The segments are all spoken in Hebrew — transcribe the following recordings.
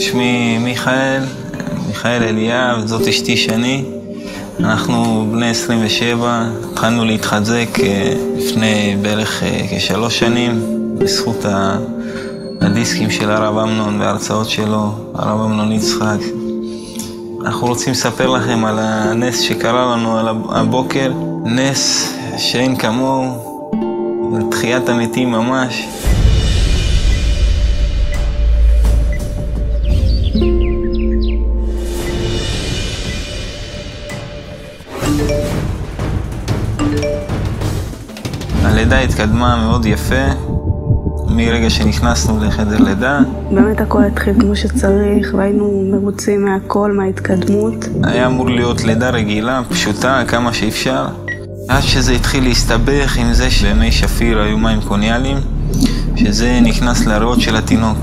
שמי מיכאל אליאב, זאת אשתי שני. אנחנו בני 27, התחלנו להתחזק לפני בערך כ3 שנים, בזכות הדיסקים של הרב אמנון וההרצאות שלו, הרב אמנון יצחק. אנחנו רוצים לספר לכם על הנס שקרה לנו על הבוקר, נס שאין כמוהו, תחיית המתים ממש. הלידה התקדמה מאוד יפה, מרגע שנכנסנו לחדר לידה. באמת הכל התחיל כמו שצריך, והיינו מרוצים מהכל, מההתקדמות. היה אמור להיות לידה רגילה, פשוטה, כמה שאפשר. עד שזה התחיל להסתבך עם זה שמי שפיר היו מים קוניאליים, שזה נכנס לריאות של התינוק.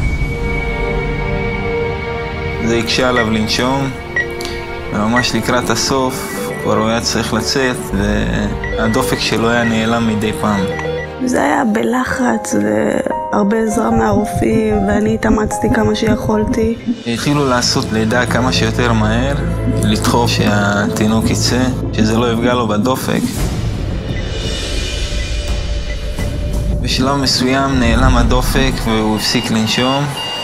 זה הקשה עליו לנשום, וממש לקראת הסוף כבר הוא היה צריך לצאת, והדופק שלו היה נעלם מדי פעם. זה היה בלחץ והרבה עזרה מהרופאים, ואני התאמצתי כמה שיכולתי. התחילו לעשות לידה כמה שיותר מהר, לדחוף שהתינוק יצא, שזה לא יפגע לו בדופק. בשלב מסוים נעלם הדופק והוא הפסיק לנשום.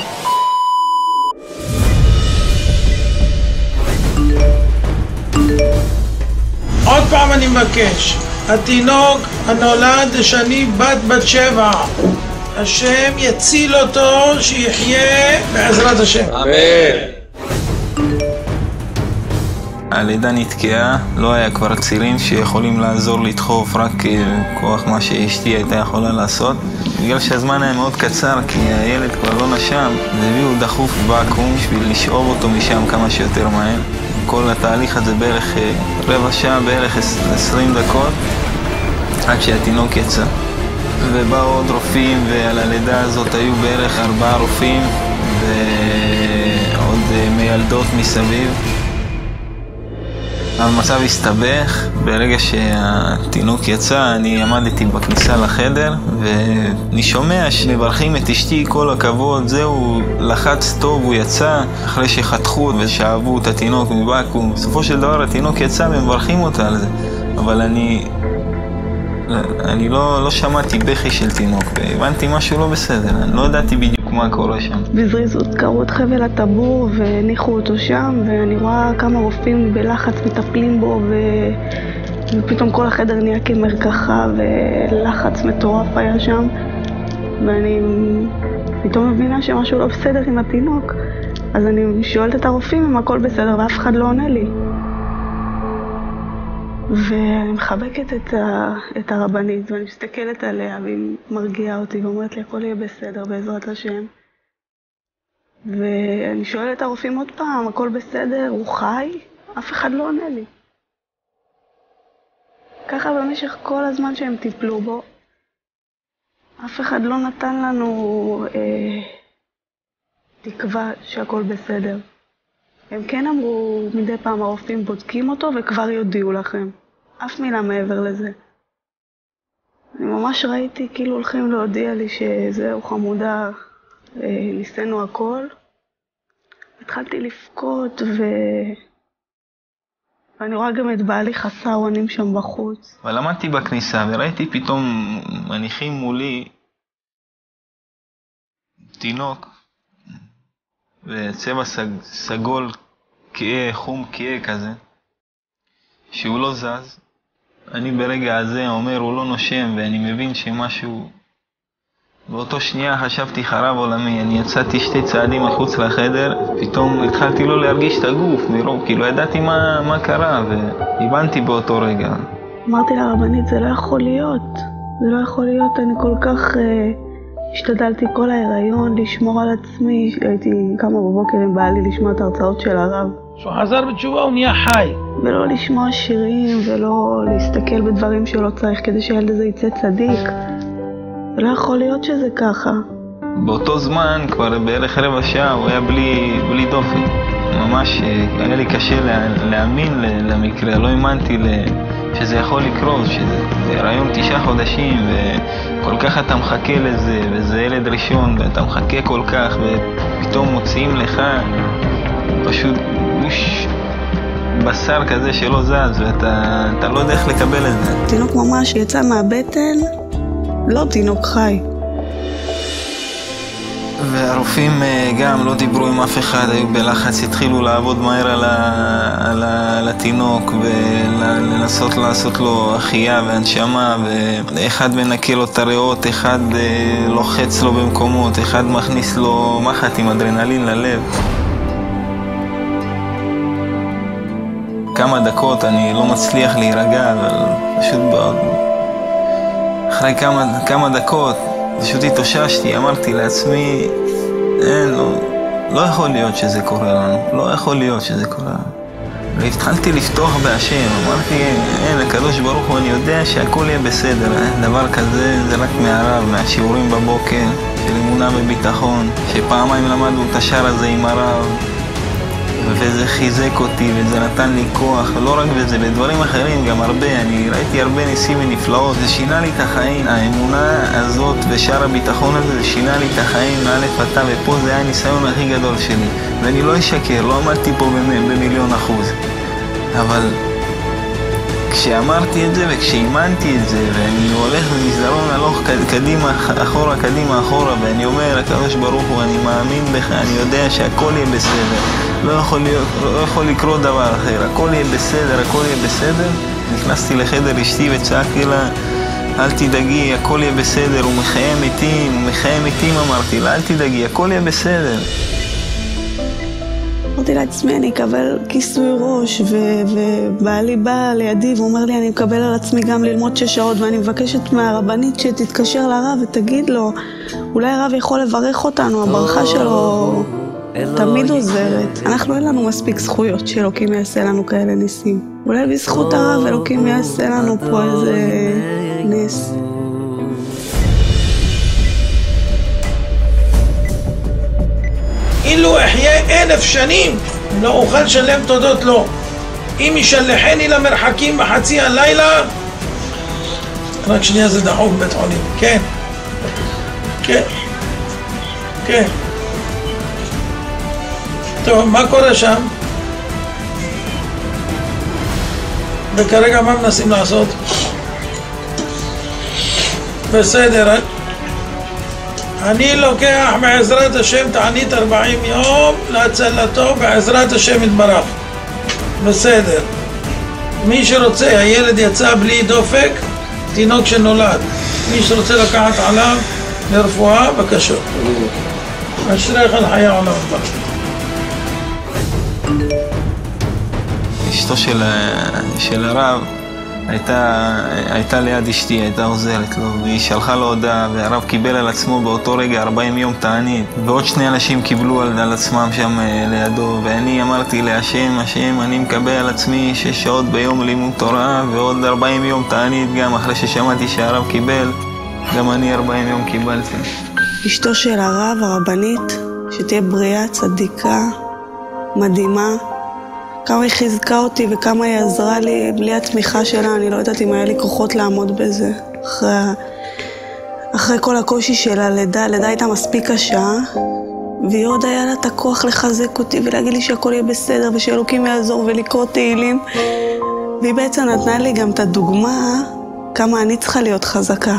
עוד פעם אני מבקש, התינוק הנולד שני בת 7, השם יציל אותו, שיחיה בעזרת השם. אמן. הלידה נתקעה, לא היה כבר צירים שיכולים לעזור לדחוף, רק כוח מה שאשתי הייתה יכולה לעשות. בגלל שהזמן היה מאוד קצר, כי הילד כבר לא נשם, אז הביאו דחוף ואקום בשביל לשאוב אותו משם כמה שיותר מהר. כל התהליך הזה בערך רבע שעה, בערך 20 דקות, עד שהתינוק יצא. ובאו עוד רופאים, ועל הלידה הזאת היו בערך 4 רופאים, ועוד מיילדות מסביב. המצב הסתבך, ברגע שהתינוק יצא, אני עמדתי בכניסה לחדר, ואני שומע שמברכים את אשתי, כל הכבוד, זהו, לחץ טוב, הוא יצא, אחרי שחתכו ושאבו את התינוק מבקו"ם. בסופו של דבר התינוק יצא ומברכים אותה על זה, אבל אני לא שמעתי בכי של תינוק, והבנתי משהו לא בסדר, אני לא ידעתי בדיוק מה קורה שם. בזריזות קראו את חבל הטבור והניחו אותו שם, ואני רואה כמה רופאים בלחץ מטפלים בו, ופתאום כל החדר נהיה כמרקחה, ולחץ מטורף היה שם, ואני פתאום מבינה שמשהו לא בסדר עם התינוק. אז אני שואלת את הרופאים אם הכל בסדר, ואף אחד לא עונה לי. ואני מחבקת את הרבנית, ואני מסתכלת עליה, והיא מרגיעה אותי, ואומרת לי, הכל יהיה בסדר, בעזרת השם. ואני שואלת את הרופאים עוד פעם, הכל בסדר, הוא חי? אף אחד לא עונה לי. ככה במשך כל הזמן שהם טיפלו בו, אף אחד לא נתן לנו תקווה שהכל בסדר. הם כן אמרו, מדי פעם הרופאים בודקים אותו וכבר יודיעו לכם. אף מילה מעבר לזה. אני ממש ראיתי כאילו הולכים להודיע לי שזהו חמודה, ניסינו הכל. התחלתי לבכות ואני רואה גם את בעלי חסר אונים שם בחוץ. אבל עמדתי בכניסה וראיתי פתאום מניחים מולי תינוק וצבע סגול כהה, חום כהה כזה, שהוא לא זז. אני ברגע הזה אומר הוא לא נושם, ואני מבין שמשהו, באותו שנייה חשבתי חרב עולמי. אני יצאתי 2 צעדים מחוץ לחדר, פתאום התחלתי לא להרגיש את הגוף, מרוב כאילו ידעתי מה קרה, והבנתי באותו רגע. אמרתי לרבנית, זה לא יכול להיות, זה לא יכול להיות, אני כל כך השתדלתי כל ההיריון לשמור על עצמי, הייתי קמה בבוקר עם בעלי לשמוע את ההרצאות של הרב. שהוא חזר בתשובה הוא נהיה חי. ולא לשמוע שירים ולא להסתכל בדברים שלא צריך כדי שהילד הזה יצא צדיק. זה לא יכול להיות שזה ככה. באותו זמן, כבר בערך רבע שעה, הוא היה בלי דופק. ממש היה לי קשה להאמין למקרה, לא האמנתי שזה יכול לקרות, שזה רעיון 9 חודשים וכל כך אתה מחכה לזה, וזה ילד ראשון ואתה מחכה כל כך ופתאום מוציאים לך פשוט גוש בשר כזה שלא זז ואתה לא יודע איך לקבל את זה. תינוק ממש יצא מהבטן, לא תינוק חי. והרופאים גם לא דיברו עם אף אחד, היו בלחץ, התחילו לעבוד מהר על התינוק ולנסות לעשות לו החיה והנשמה, ואחד מנקה לו את הריאות, אחד לוחץ לו במקומות, אחד מכניס לו מחט עם אדרנלין ללב. כמה דקות אני לא מצליח להירגע, אבל פשוט אחרי כמה דקות פשוט התאוששתי, אמרתי לעצמי, לא יכול להיות שזה קורה לנו, לא יכול להיות שזה קורה לנו. והתחלתי לפתוח בהשם, אמרתי, הקדוש ברוך הוא, אני יודע שהכל יהיה בסדר, דבר כזה זה רק מהרב, מהשיעורים בבוקר, של אמונה וביטחון, שפעמיים למדנו את השער הזה עם הרב, וזה חיזק אותי וזה נתן לי כוח, ולא רק בזה, בדברים אחרים גם הרבה, אני ראיתי הרבה ניסים ונפלאות, זה שינה לי את החיים, האמונה הזאת ושאר הביטחון הזה, זה שינה לי את החיים מאלף עד תו, ופה זה היה הניסיון הכי גדול שלי, ואני לא אשקר, לא עמדתי פה ב1,000,000%, אבל כשאמרתי את זה וכשאימנתי את זה, ואני הולך במסדרון הלוך קדימה אחורה, ואני אומר, הקדוש ברוך הוא, אני מאמין בך, אני יודע שהכל יהיה בסדר, לא יכול לקרות דבר אחר, הכל יהיה בסדר, הכל יהיה בסדר. נכנסתי לחדר אשתי וצעקתי לה, אל תדאגי, הכל יהיה בסדר, הוא מחיים מתים, אמרתי לה, אל תדאגי, הכל יהיה בסדר. אמרתי לעצמי, אני אקבל כיסוי ראש, ובעלי בא לידי ואומר לי, אני מקבל על עצמי גם ללמוד 6 שעות, ואני מבקשת מהרבנית שתתקשר לרב ותגיד לו, אולי הרב יכול לברך אותנו, הברכה שלו תמיד עוזרת. אנחנו אין לנו מספיק זכויות שאלוקים יעשה לנו כאלה ניסים. אולי בזכות הרב אלוקים יעשה לנו פה איזה נס. אילו אחיה 1000 שנים, לא אוכל לשלם תודות לו. אם ישלחני למרחקים בחצי הלילה, רק שנייה, זה דחוק בבית חולים. כן. טוב, מה קורה שם? וכרגע מה מנסים לעשות? בסדר, אני לוקח בעזרת השם תענית 40 יום להצלתו בעזרת השם יתברך. בסדר. מי שרוצה, הילד יצא בלי דופק, תינוק שנולד. מי שרוצה לקחת עליו לרפואה, בבקשה. אשריך על חיי עולם הבא. אשתו של הרב הייתה ליד אשתי, הייתה עוזרת לו, והיא שלחה לו הודעה, והרב קיבל על עצמו באותו רגע 40 יום תענית, ועוד 2 אנשים קיבלו על עצמם שם לידו, ואני אמרתי להשם, אני מקבל על עצמי 6 שעות ביום לימוד תורה, ועוד 40 יום תענית גם אחרי ששמעתי שהרב קיבל, גם אני 40 יום קיבלתי. אשתו של הרב, הרבנית, שתהיה בריאה, צדיקה, מדהימה, כמה היא חיזקה אותי וכמה היא עזרה לי. בלי התמיכה שלה אני לא יודעת אם היה לי כוחות לעמוד בזה. אחרי כל הקושי של הלידה הייתה מספיק קשה, והיא עוד היה לה את הכוח לחזק אותי ולהגיד לי שהכל יהיה בסדר ושאלוקים יעזור ולקרוא תהילים. והיא בעצם נתנה לי גם את הדוגמה כמה אני צריכה להיות חזקה.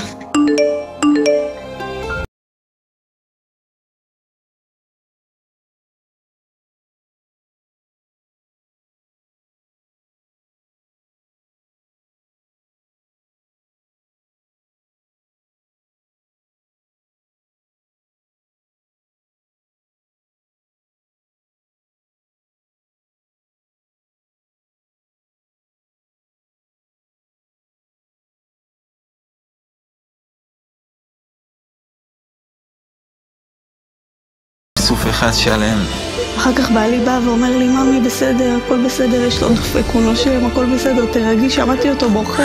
סוף אחד שלם. אחר כך בעלי בא ואומר לי, ממי בסדר, הכל בסדר, יש לו דופק, הוא נושם, הכל בסדר, תרגי, שמעתי אותו בוכה.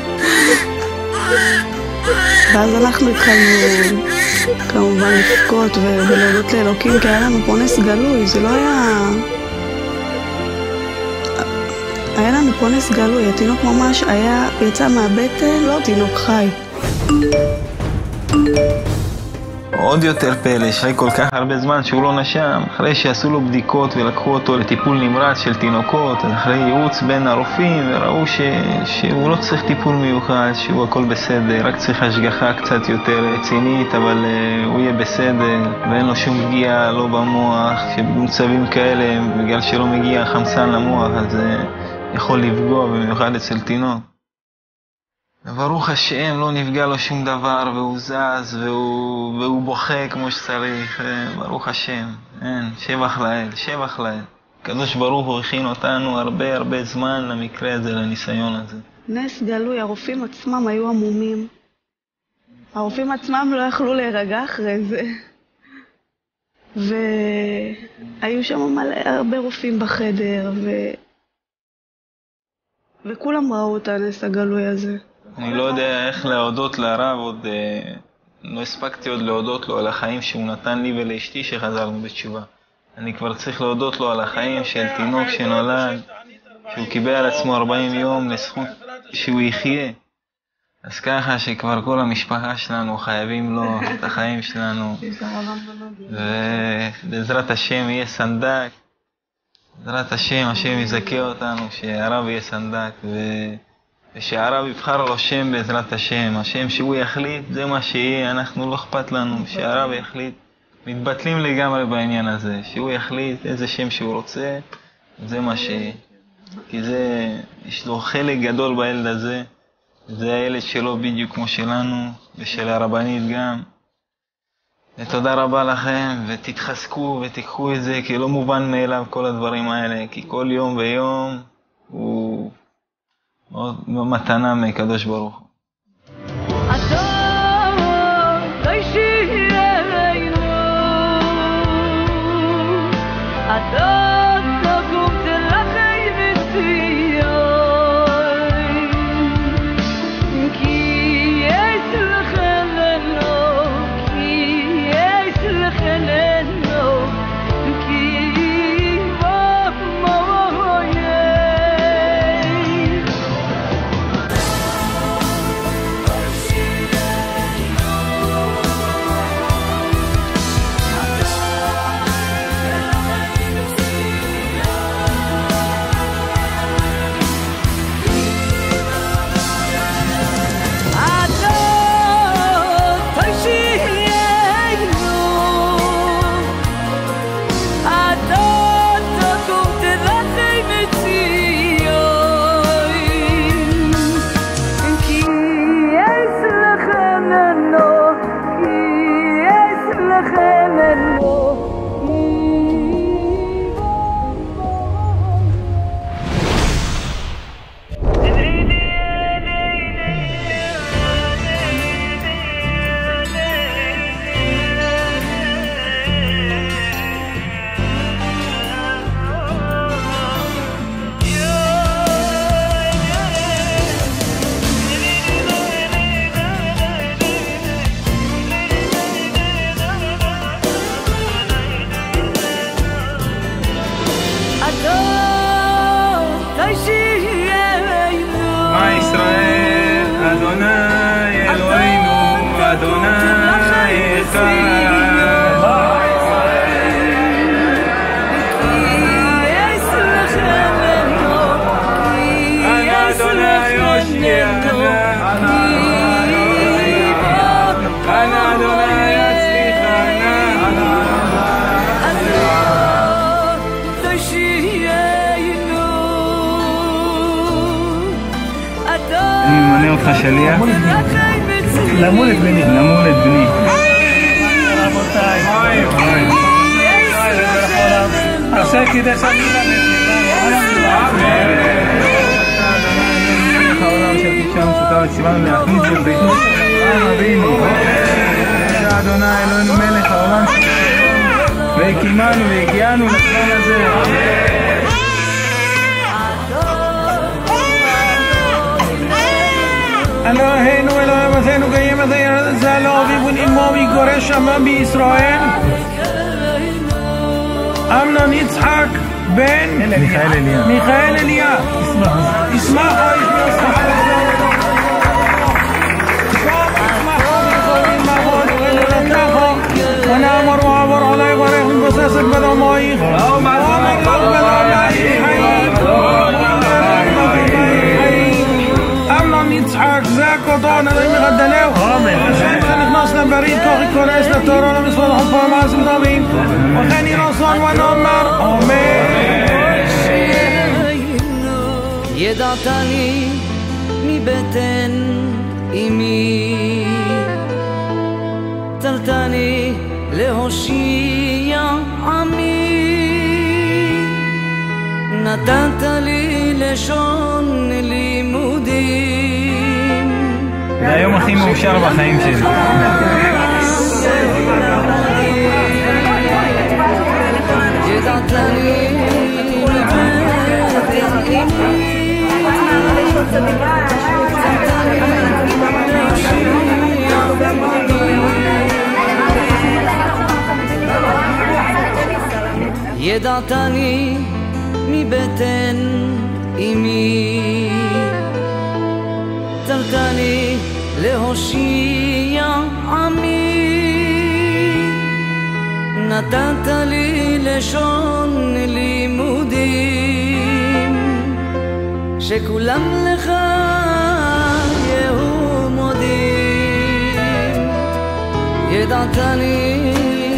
ואז אנחנו התחלנו כמובן לבכות ולהודות לאלוקים, כי היה לנו פה נס גלוי, זה לא היה... היה לנו פה נס גלוי, התינוק ממש יצא מהבטן, לא תינוק חי. עוד יותר פלא, שחי כל כך הרבה זמן שהוא לא נשם, אחרי שעשו לו בדיקות ולקחו אותו לטיפול נמרץ של תינוקות, אחרי ייעוץ בין הרופאים, וראו שהוא לא צריך טיפול מיוחד, שהוא הכל בסדר, רק צריך השגחה קצת יותר רצינית, אבל הוא יהיה בסדר, ואין לו שום פגיעה, לא במוח, שבמצבים כאלה, בגלל שלא מגיע חמצן למוח, אז יכול לפגוע, במיוחד אצל תינוק. וברוך השם, לא נפגע לו שום דבר, והוא זז, והוא בוכה כמו שצריך, ברוך השם, שבח לאל, שבח לאל. הקדוש ברוך הוא הכין אותנו הרבה זמן למקרה הזה, לניסיון הזה. נס גלוי, הרופאים עצמם היו עמומים. הרופאים עצמם לא יכלו להירגע אחרי זה. והיו שם הרבה רופאים בחדר, וכולם ראו את הנס הגלוי הזה. אני לא יודע איך להודות לרב, לא הספקתי עוד להודות לו על החיים שהוא נתן לי ולאשתי שחזרנו בתשובה. אני כבר צריך להודות לו על החיים של תינוק שנולד, שהוא קיבל על עצמו 40 יום לזכות שהוא יחיה. אז ככה שכבר כל המשפחה שלנו חייבים לו את החיים שלנו. ובעזרת השם יהיה סנדק. בעזרת השם, השם יזכה אותנו, שהרב יהיה סנדק, ושהרב יבחר לו שם בעזרת השם. השם שהוא יחליט, זה מה שיהיה, אנחנו לא אכפת לנו, שהרב יחליט. מתבטלים לגמרי בעניין הזה, שהוא יחליט איזה שם שהוא רוצה, זה מה שיהיה. כי זה, יש לו חלק גדול בילד הזה, זה הילד שלו בדיוק כמו שלנו, ושל הרבנית גם. ותודה רבה לכם, ותתחזקו ותיקחו את זה, כי לא מובן מאליו כל הדברים האלה, כי כל יום ויום הוא מתנה מקדוש ברוך הוא. שליח? למול את בני. למול את בני. רבותיי. עשה כדי שמילה מלך העולם של קידשה ומצוותיו וציוונו להכניס בביתו של אברהם אבינו. אדוני אלוהינו מלך העולם והקימנו והגיענו לזמן הזה. אלוהינו אלוהי אבותינו קיים את הארץ הזאת לא אביב ונעמו ויגורש עמם בישראל אמנון יצחק בן מיכאל אליה. ישמח ونامر وعبر علي وريح بساسك بدو مايخ وامر لك بدو مايخ امنا يضحك زاك وطعنا لم يغدلو عشان نخلص لبريد كوخي كوريس لتورا لمسفل حفا معزم طبين وخاني رسول ونمر امين ידעתני מבטן אמי צלתני להושיע עמי נתת לי לשון לימודים זה היום הכי מאושר בחיים שלי ידעתני מבטן אמי ידעתני מבטן אמי צלתני להושיע עמי נתת לי לשון לימודים שכולם לך יהיו מודים ידעתני